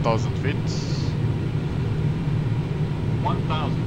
1,000 feet. 1,000.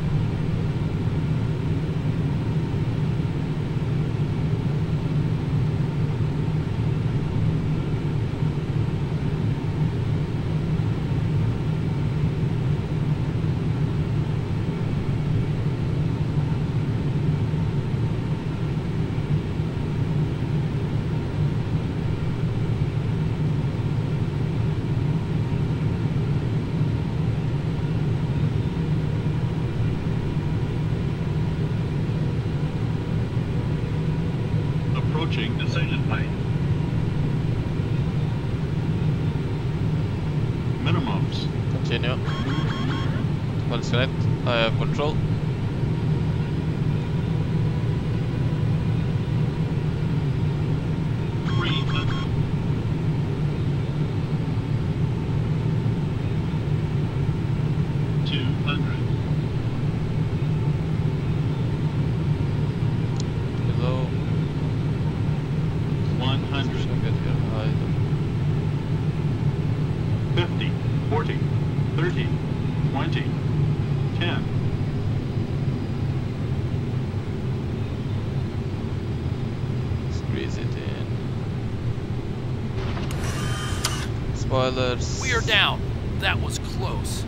Approaching decision height. Minimums. Continue. Hallucinate. I have control. Below. 100. Should get here high. 50, 40, 30, 20, 10. Squeeze it in. Spoilers. We are down. That was close.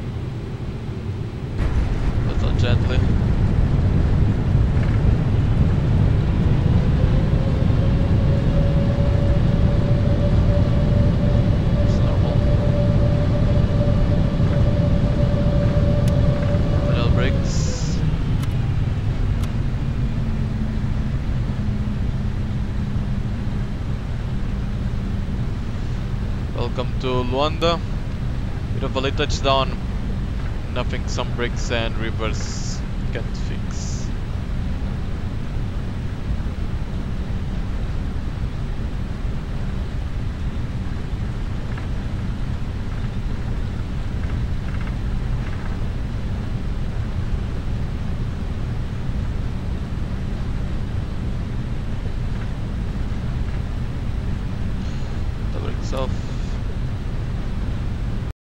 Little gently. It's normal. Pedal brakes. Welcome to Luanda. Bit of a late touchdown. Nothing some brakes and reverse can't fix. The brakes off.